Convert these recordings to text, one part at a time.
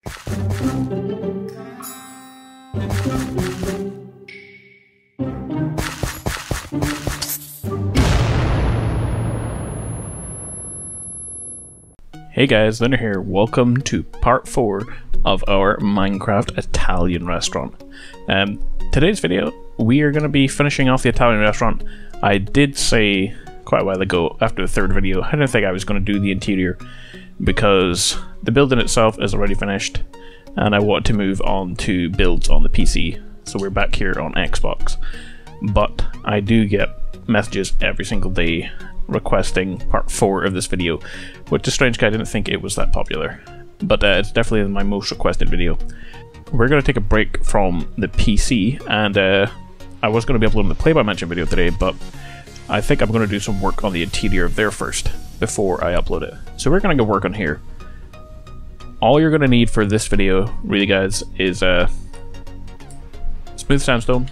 Hey guys, Linda here. Welcome to part 4 of our Minecraft Italian restaurant. Today's video, we are going to be finishing off the Italian restaurant. I did say quite a while ago, after the third video, I didn't think I was going to do the interior because the building itself is already finished and I wanted to move on to builds on the PC. So we're back here on Xbox. But I do get messages every single day requesting part 4 of this video, which is strange because I didn't think it was that popular, but it's definitely my most requested video. We're going to take a break from the PC, and I was going to be uploading the Play by Mansion video today, but I think I'm going to do some work on the interior there first before I upload it. So we're going to go work on here. All you're going to need for this video, really guys, is smooth sandstone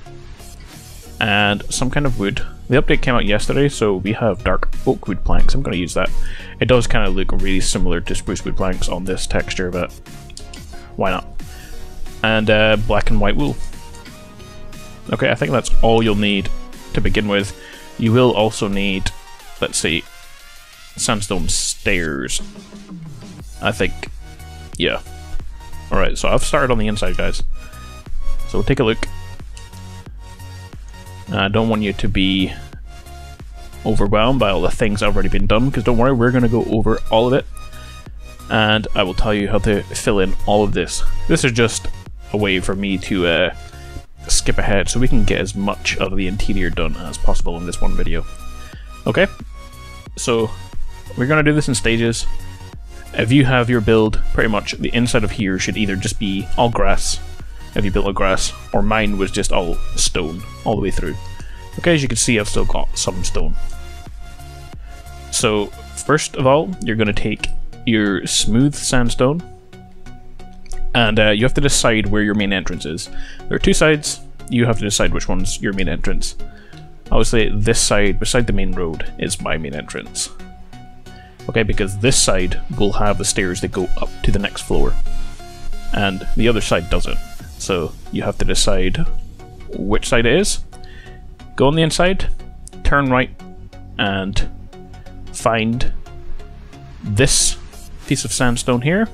and some kind of wood. The update came out yesterday, so we have dark oak wood planks. I'm going to use that. It does kind of look really similar to spruce wood planks on this texture, but why not? And black and white wool. Okay, I think that's all you'll need to begin with. You will also need, let's see, sandstone stairs. I think, yeah. Alright, so I've started on the inside, guys. So take a look. I don't want you to be overwhelmed by all the things that have already been done, because don't worry, we're going to go over all of it and I will tell you how to fill in all of this. This is just a way for me to skip ahead so we can get as much of the interior done as possible in this one video. Okay, so we're going to do this in stages. If you have your build, pretty much the inside of here should either just be all grass, if you built a grass, or mine was just all stone all the way through. Okay, as you can see, I've still got some stone. So first of all, you're going to take your smooth sandstone and you have to decide where your main entrance is. There are two sides, you have to decide which one's your main entrance. Obviously this side beside the main road is my main entrance. Okay, because this side will have the stairs that go up to the next floor and the other side doesn't. So you have to decide which side it is. Go on the inside, turn right, and find this piece of sandstone here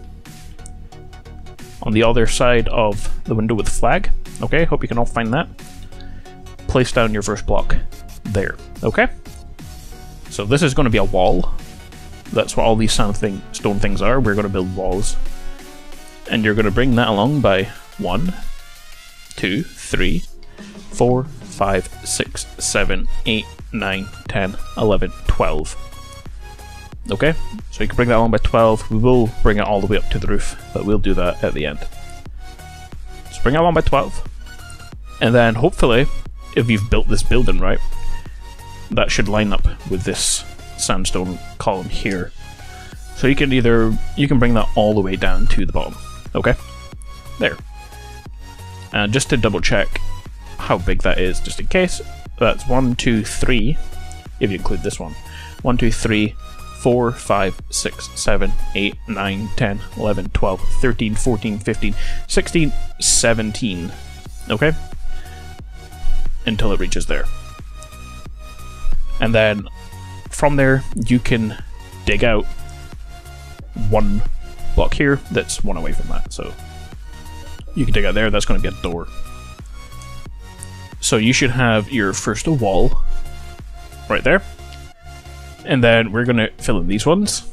on the other side of the window with the flag. Okay, hope you can all find that. Place down your first block there. Okay? So this is going to be a wall. That's what all these stone things are. We're going to build walls. And you're going to bring that along by 1, 2, 3, 4, 5, 6, 7, 8, 9, 10, 11, 12. Okay, so you can bring that along by 12. We will bring it all the way up to the roof, but we'll do that at the end. So bring it along by 12. And then hopefully, if you've built this building right, that should line up with this sandstone column here. So you can bring that all the way down to the bottom. Okay, there. And just to double check how big that is, just in case, that's 1, 2, 3, if you include this one. 1, 2, 3, 4, 5, 6, 7, 8, 9, 10, 11, 12, 13, 14, 15, 16, 17. Okay? Until it reaches there. And then from there, you can dig out one block here that's one away from that. So you can dig out there, that's going to be a door. So you should have your first wall right there. And then we're going to fill in these ones.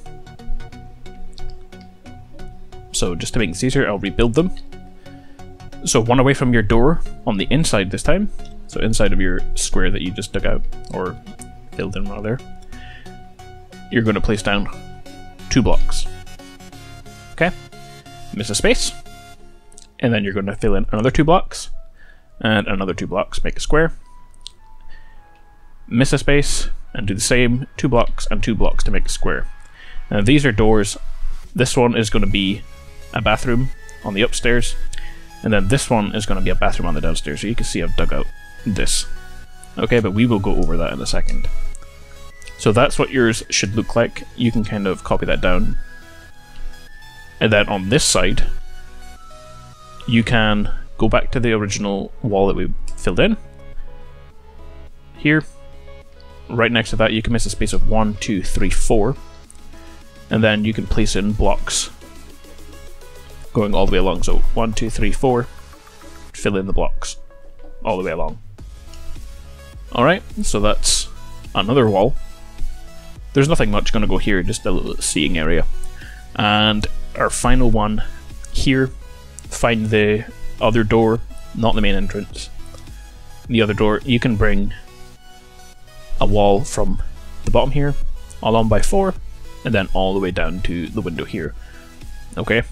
So just to make this easier, I'll rebuild them. So one away from your door on the inside this time. So inside of your square that you just dug out, or filled in rather. You're going to place down 2 blocks. Okay? Miss a space. And then you're going to fill in another 2 blocks, and another 2 blocks, make a square. Miss a space, and do the same, 2 blocks and 2 blocks to make a square. Now these are doors. This one is going to be a bathroom on the upstairs, and then this one is going to be a bathroom on the downstairs. So you can see I've dug out this. Okay, but we will go over that in a second. So that's what yours should look like. You can kind of copy that down. And then on this side, you can go back to the original wall that we filled in. Here, right next to that, you can miss a space of 1, 2, 3, 4. And then you can place in blocks going all the way along. So 1, 2, 3, 4, fill in the blocks all the way along. Alright, so that's another wall. There's nothing much going to go here, just a little seeing area. And our final one here, find the other door, not the main entrance. The other door, you can bring a wall from the bottom here, along by 4, and then all the way down to the window here. Okay?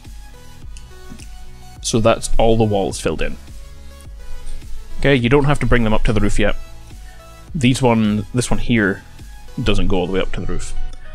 So that's all the walls filled in. Okay, you don't have to bring them up to the roof yet. This one here doesn't go all the way up to the roof.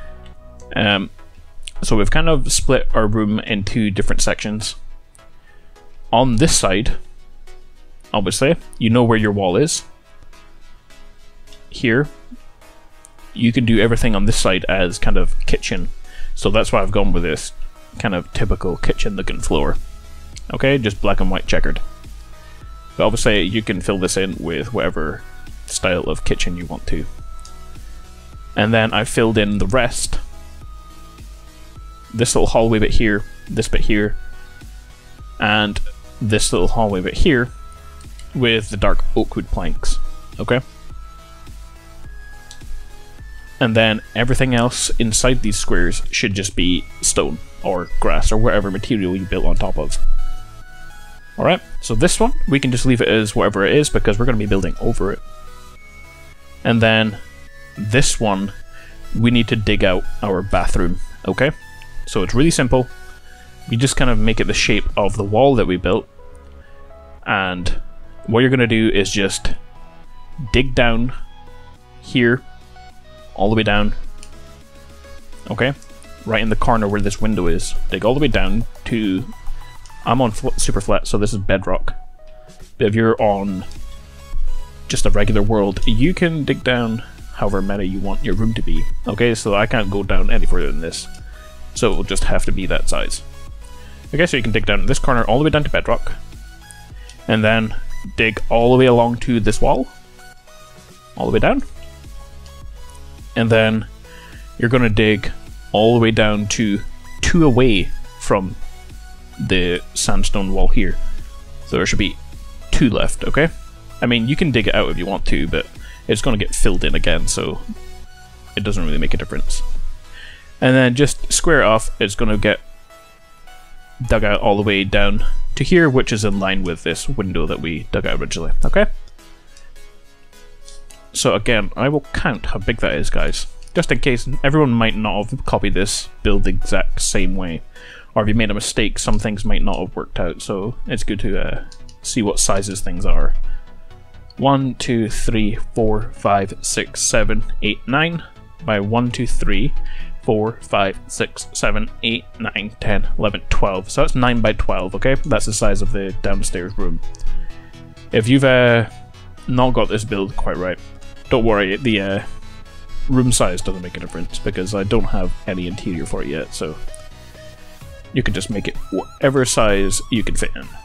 So we've kind of split our room into different sections. On this side, obviously, you know where your wall is. Here, you can do everything on this side as kind of kitchen. So that's why I've gone with this kind of typical kitchen looking floor. Okay, just black and white checkered. But obviously you can fill this in with whatever style of kitchen you want to. And then I filled in the rest. This little hallway bit here, this bit here, and this little hallway bit here with the dark oak wood planks. Okay? And then everything else inside these squares should just be stone or grass or whatever material you built on top of. Alright, so this one, we can just leave it as whatever it is because we're going to be building over it. And then this one, we need to dig out our bathroom, okay? So it's really simple. We just kind of make it the shape of the wall that we built. And what you're going to do is just dig down here, all the way down, okay? Right in the corner where this window is. Dig all the way down to... I'm on super flat, so this is bedrock. But if you're on just a regular world, you can dig down however many you want your room to be. Okay, so I can't go down any further than this. So it will just have to be that size. Okay, so you can dig down this corner all the way down to bedrock. And then dig all the way along to this wall. All the way down. And then you're going to dig all the way down to 2 away from the sandstone wall here. So there should be 2 left, okay? I mean, you can dig it out if you want to, but it's going to get filled in again, so it doesn't really make a difference. And then just square it off, it's going to get dug out all the way down to here, which is in line with this window that we dug out originally, okay? So again, I will count how big that is, guys. Just in case everyone might not have copied this build the exact same way. Or if you made a mistake, some things might not have worked out, so it's good to see what sizes things are. 1, 2, 3, 4, 5, 6, 7, 8, 9 by 1, 2, 3, 4, 5, 6, 7, 8, 9, 10, 11, 12. So that's 9 by 12, okay? That's the size of the downstairs room. If you've not got this build quite right, don't worry, the room size doesn't make a difference because I don't have any interior for it yet, so you can just make it whatever size you can fit in.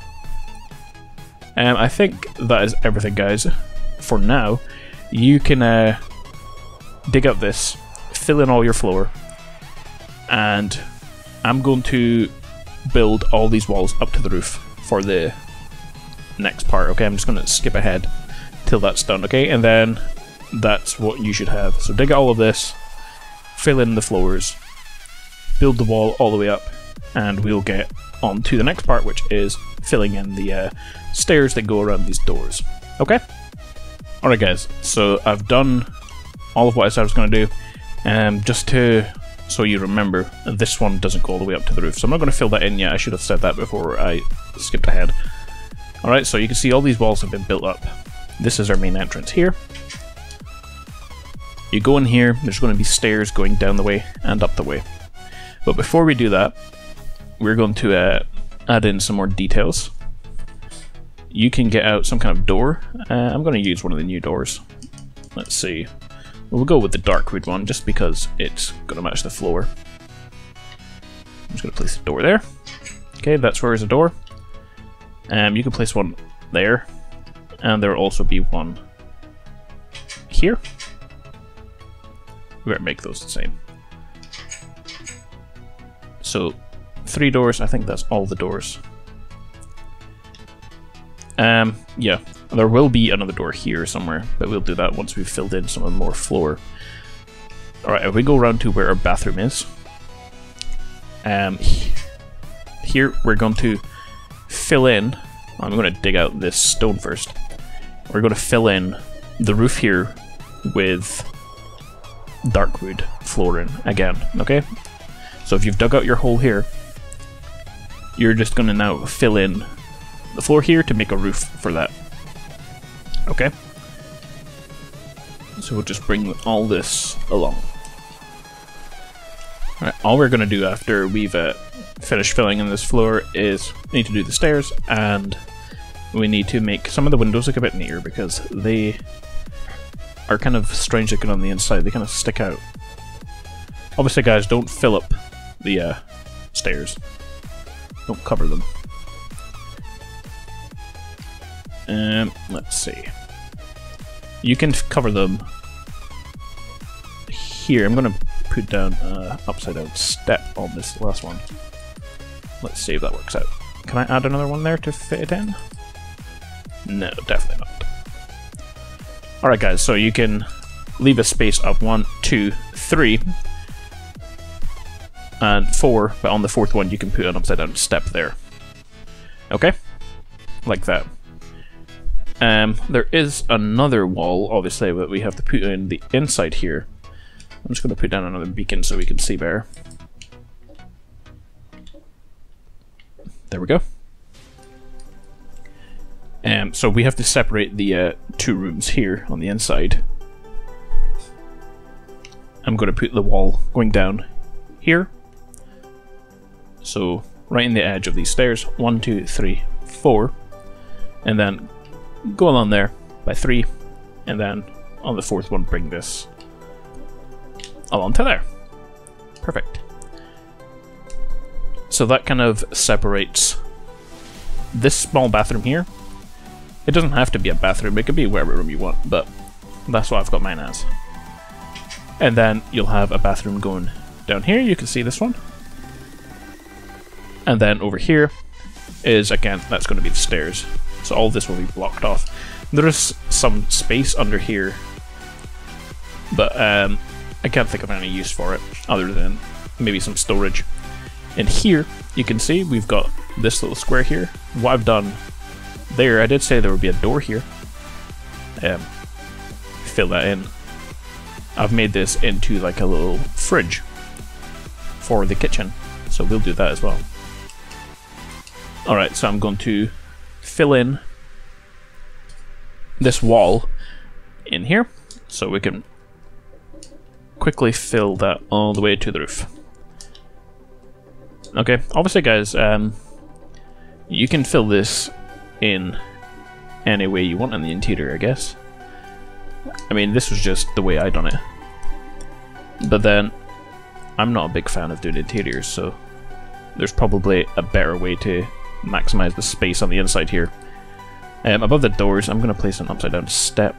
I think that is everything, guys. For now, you can dig up this, fill in all your floor, and I'm going to build all these walls up to the roof for the next part, okay? I'm just going to skip ahead till that's done, okay? And then that's what you should have. So dig all of this, fill in the floors, build the wall all the way up, and we'll get on to the next part, which is filling in the stairs that go around these doors. Okay? Alright guys, so I've done all of what I said I was going to do, just so you remember, this one doesn't go all the way up to the roof, so I'm not going to fill that in yet. I should have said that before I skipped ahead. Alright, so you can see all these walls have been built up. This is our main entrance here. You go in here, there's going to be stairs going down the way and up the way. But before we do that, we're going to add in some more details. You can get out some kind of door. I'm going to use one of the new doors. Let's see. We'll go with the dark wood one just because it's going to match the floor. I'm just going to place a door there. Okay, that's where is a door. You can place one there, and there will also be one here. We better make those the same. So 3 doors. I think that's all the doors. Yeah, there will be another door here somewhere, but we'll do that once we've filled in some of the more floor. Alright, if we go around to where our bathroom is, here we're going to fill in, I'm going to dig out this stone first, we're going to fill in the roof here with dark wood flooring again, okay? So if you've dug out your hole here, you're just going to now fill in the floor here to make a roof for that. Okay? So we'll just bring all this along. Alright, all we're going to do after we've finished filling in this floor is we need to do the stairs, and we need to make some of the windows look a bit neater because they are kind of strange looking on the inside. They kind of stick out. Obviously, guys, don't fill up the stairs. Don't cover them. Let's see. You can cover them here. I'm going to put down an upside down step on this last one. Let's see if that works out. Can I add another one there to fit it in? No, definitely not. Alright guys, so you can leave a space of 1, 2, 3, and 4, but on the 4th one you can put an upside down step there. Okay? Like that. There is another wall, obviously, that we have to put in the inside here. I'm just going to put down another beacon so we can see better. There we go. So we have to separate the 2 rooms here on the inside. I'm going to put the wall going down here. So right in the edge of these stairs, 1, 2, 3, 4, and then go along there by 3, and then on the 4th one bring this along to there. Perfect. So that kind of separates this small bathroom here. It doesn't have to be a bathroom, it could be whatever room you want, but that's what I've got mine as. And then you'll have a bathroom going down here, you can see this one. And then over here is, again, that's going to be the stairs. So all this will be blocked off. There is some space under here, but I can't think of any use for it, other than maybe some storage. And here, you can see we've got this little square here. What I've done there, I did say there would be a door here. Fill that in. I've made this into like a little fridge for the kitchen, so we'll do that as well. Alright, so I'm going to fill in this wall in here, so we can quickly fill that all the way to the roof. Okay, obviously guys, you can fill this in any way you want in the interior, I guess. I mean, this was just the way I done it. But then, I'm not a big fan of doing interiors, so there's probably a better way to maximize the space on the inside here. Above the doors, I'm going to place an upside down step.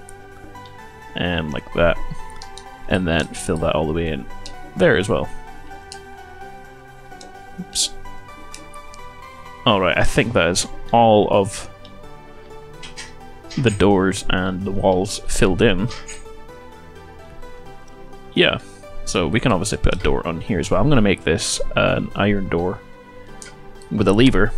Like that. And then fill that all the way in there as well. Oops. Alright, I think that is all of the doors and the walls filled in. Yeah, so we can obviously put a door on here as well. I'm going to make this an iron door with a lever.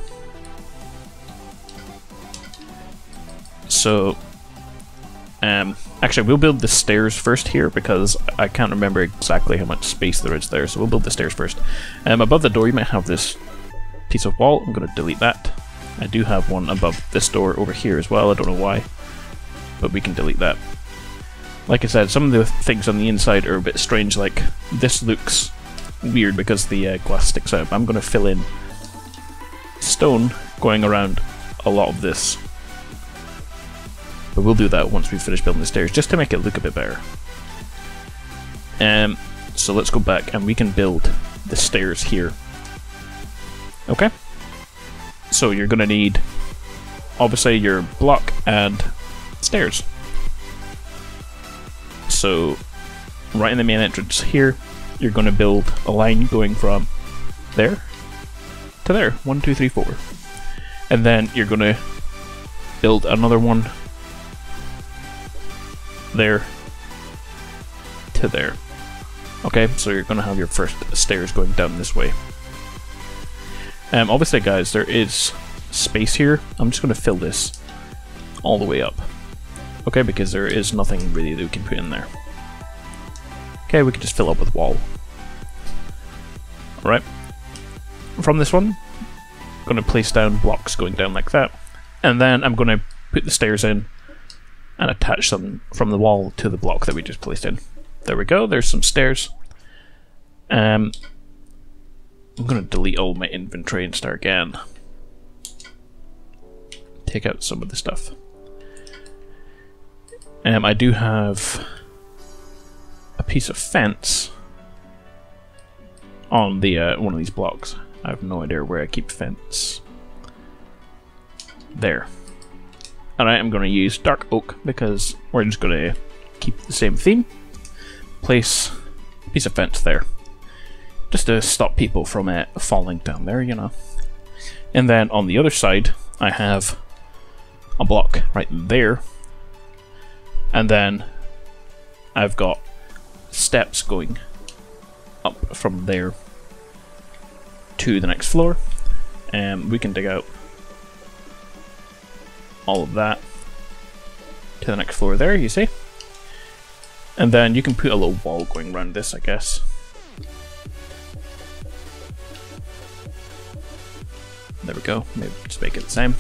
So, actually we'll build the stairs first here because I can't remember exactly how much space there is there, so we'll build the stairs first. Above the door you might have this piece of wall. I'm going to delete that. I do have one above this door over here as well, I don't know why, but we can delete that. Like I said, some of the things on the inside are a bit strange, like this looks weird because the glass sticks out. I'm going to fill in stone going around a lot of this. But we'll do that once we finish building the stairs, just to make it look a bit better. So let's go back and we can build the stairs here. Okay? So you're going to need, obviously, your block and stairs. So, right in the main entrance here, you're going to build a line going from there to there. 1, 2, 3, 4. And then you're going to build another one there to there. Okay, so you're going to have your first stairs going down this way. Obviously, guys, there is space here. I'm just going to fill this all the way up. Okay, because there is nothing really that we can put in there. Okay, we can just fill up with wall. Alright. From this one, I'm going to place down blocks going down like that. And then I'm going to put the stairs in and attach them from the wall to the block that we just placed in. There we go, there's some stairs. I'm going to delete all my inventory and start again. Take out some of the stuff. I do have a piece of fence on the one of these blocks. I have no idea where I keep fence. There. Alright, I'm going to use dark oak because we're just going to keep the same theme. Place a piece of fence there. Just to stop people from falling down there, you know. And then on the other side, I have a block right there. And then I've got steps going up from there to the next floor. And we can dig out all of that to the next floor there, you see? And then you can put a little wall going around this, I guess. There we go, maybe just make it the same.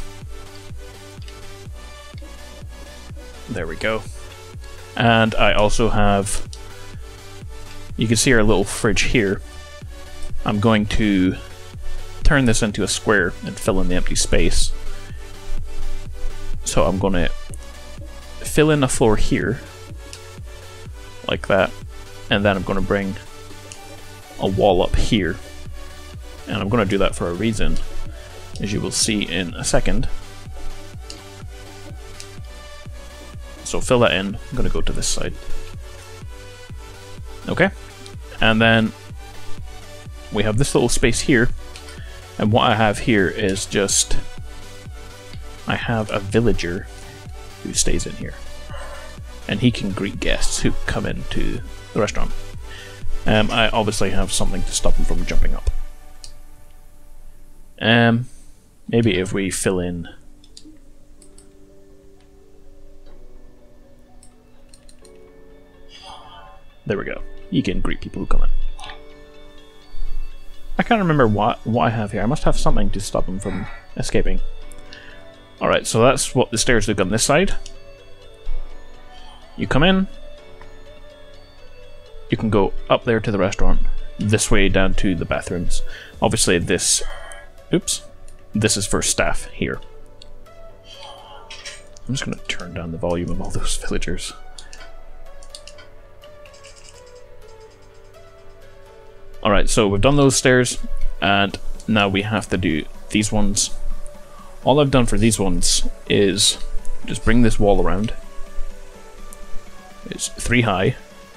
There we go. And I also have, you can see our little fridge here. I'm going to turn this into a square and fill in the empty space. So I'm going to fill in a floor here, like that, and then I'm going to bring a wall up here. And I'm going to do that for a reason, as you will see in a second. So fill that in. I'm going to go to this side. Okay, and then we have this little space here, and what I have here is just, I have a villager who stays in here, and he can greet guests who come into the restaurant. I obviously have something to stop him from jumping up. Maybe if we fill in there we go. You can greet people who come in. I can't remember what I have here. I must have something to stop him from escaping. Alright, so that's what the stairs look on this side. You come in. You can go up there to the restaurant. This way down to the bathrooms. Obviously this... Oops. This is for staff here. I'm just going to turn down the volume of all those villagers. Alright, so we've done those stairs, and now we have to do these ones. All I've done for these ones is just bring this wall around. It's 3 high.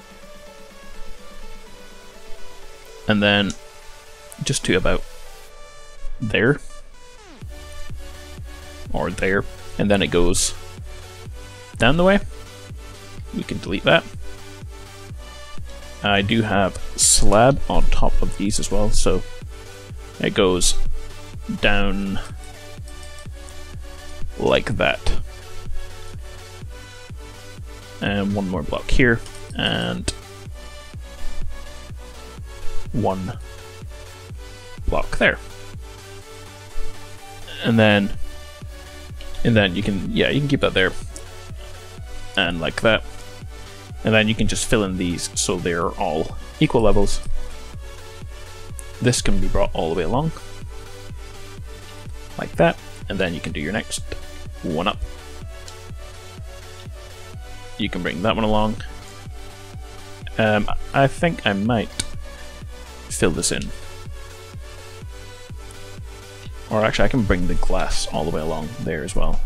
And then just to about there. Or there. And then it goes down the way. We can delete that. I do have slab on top of these as well, so it goes down like that. And one more block here, and one block there. And then you can keep that there. And like that. And then you can just fill in these so they're all equal levels. This can be brought all the way along. Like that. And then you can do your next one up. You can bring that one along. I think I might fill this in. Or actually, I can bring the glass all the way along there as well.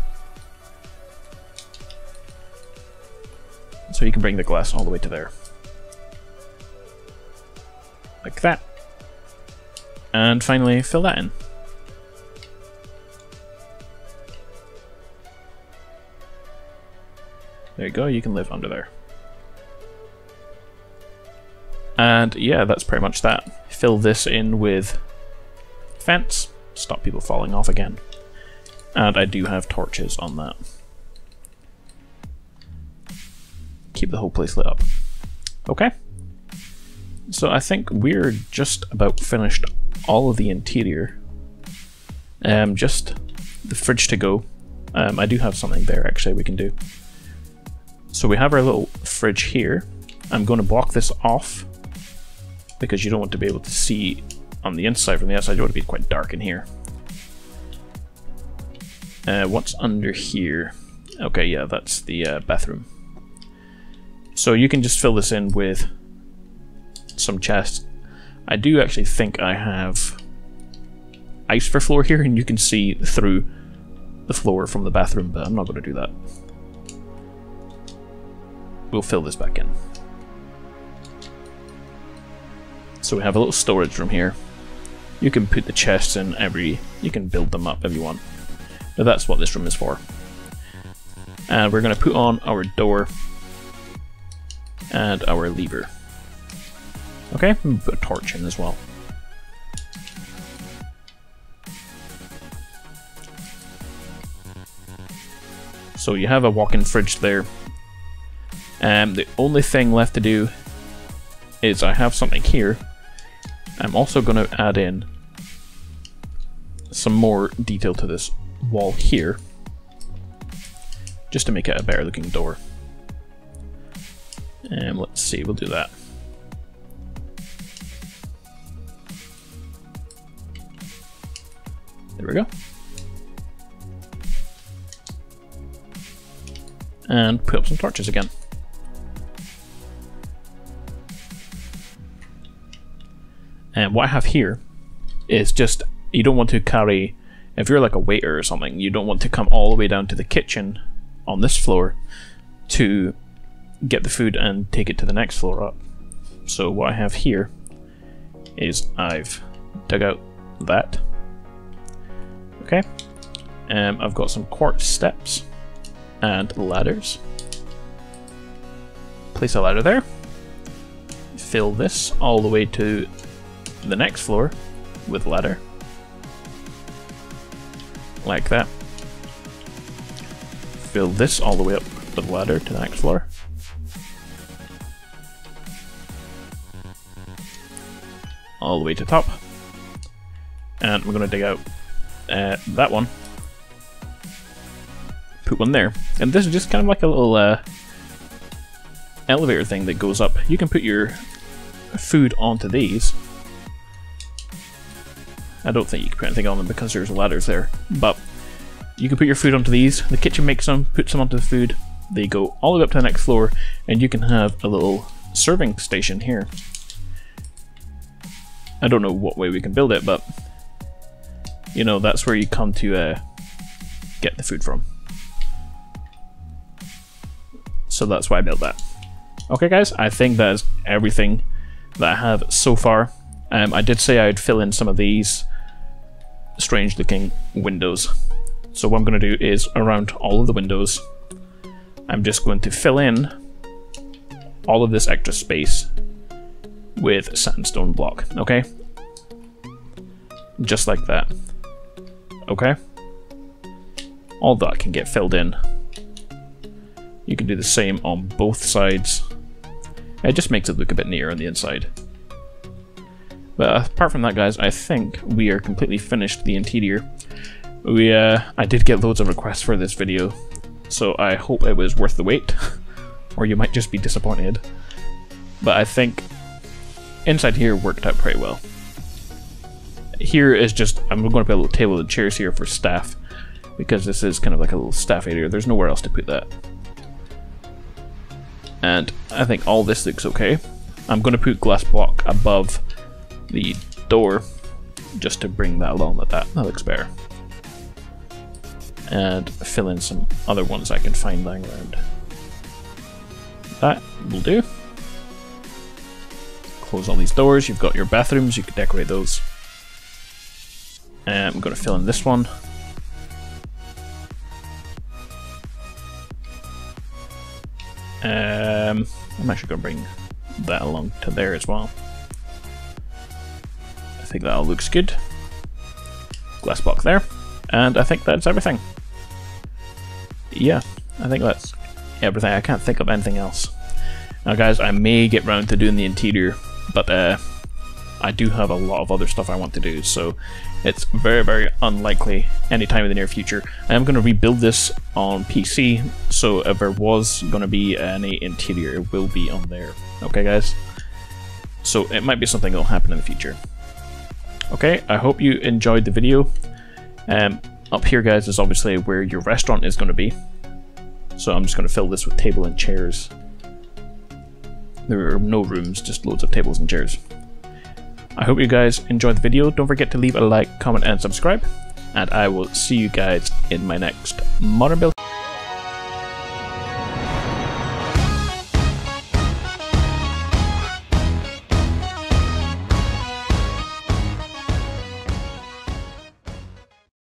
So you can bring the glass all the way to there. Like that. And finally, fill that in. There you go, you can live under there. And yeah, that's pretty much that. Fill this in with fence, stop people falling off again. And I do have torches on that. Keep the whole place lit up. Okay. So I think we're just about finished all of the interior. Just the fridge to go. I do have something there actually we can do. So we have our little fridge here. I'm going to block this off because you don't want to be able to see on the inside from the outside. You want to be quite dark in here. What's under here? Okay, yeah, that's the bathroom. So you can just fill this in with some chests. I do actually think I have ice for floor here, and you can see through the floor from the bathroom, but I'm not going to do that. We'll fill this back in. So we have a little storage room here. You can put the chests in you can build them up if you want. But that's what this room is for. And we're going to put on our door and our lever. Okay, and put a torch in as well. So you have a walk-in fridge there. The only thing left to do is I have something here. I'm also going to add in some more detail to this wall here, just to make it a better looking door. And let's see, we'll do that. There we go. And put up some torches again. And what I have here is just, you don't want to carry, if you're like a waiter or something, you don't want to come all the way down to the kitchen on this floor to get the food and take it to the next floor up. So what I have here is I've dug out that. Okay. I've got some quartz steps and ladders. Place a ladder there. Fill this all the way to the next floor with ladder. Like that. Fill this all the way up with ladder to the next floor. All the way to top. And we're going to dig out that one. Put one there. And this is just kind of like a little elevator thing that goes up. You can put your food onto these. I don't think you can put anything on them because there's ladders there, but you can put your food onto these. The kitchen makes some, puts them onto the food. They go all the way up to the next floor, and you can have a little serving station here. I don't know what way we can build it, but you know, that's where you come to get the food from. So that's why I built that. Okay guys, I think that is everything that I have so far. I did say I'd fill in some of these strange looking windows. So what I'm going to do is around all of the windows, I'm just going to fill in all of this extra space with sandstone block, okay? Just like that. Okay? All that can get filled in. You can do the same on both sides. It just makes it look a bit neater on the inside. But apart from that, guys, I think we are completely finished the interior. I did get loads of requests for this video, so I hope it was worth the wait, or you might just be disappointed. But I think inside here worked out pretty well. Here is just, I'm going to put a little table and chairs here for staff, because this is kind of like a little staff area. There's nowhere else to put that. And I think all this looks okay. I'm going to put glass block above the door just to bring that along with that. That looks better. And fill in some other ones I can find lying around. That will do. Close all these doors. You've got your bathrooms, you can decorate those. I'm going to fill in this one. I'm actually going to bring that along to there as well. I think that all looks good. Glass block there. And I think that's everything. Yeah, I think that's everything. I can't think of anything else. Now guys, I may get round to doing the interior, but I do have a lot of other stuff I want to do, so it's very, very unlikely anytime in the near future. I am going to rebuild this on PC, so if there was going to be any interior, it will be on there. Okay guys? So it might be something that will happen in the future. Okay, I hope you enjoyed the video. Up here guys is obviously where your restaurant is going to be. So I'm just going to fill this with table and chairs. There are no rooms, just loads of tables and chairs. I hope you guys enjoyed the video. Don't forget to leave a like, comment and subscribe. And I will see you guys in my next Modern Build.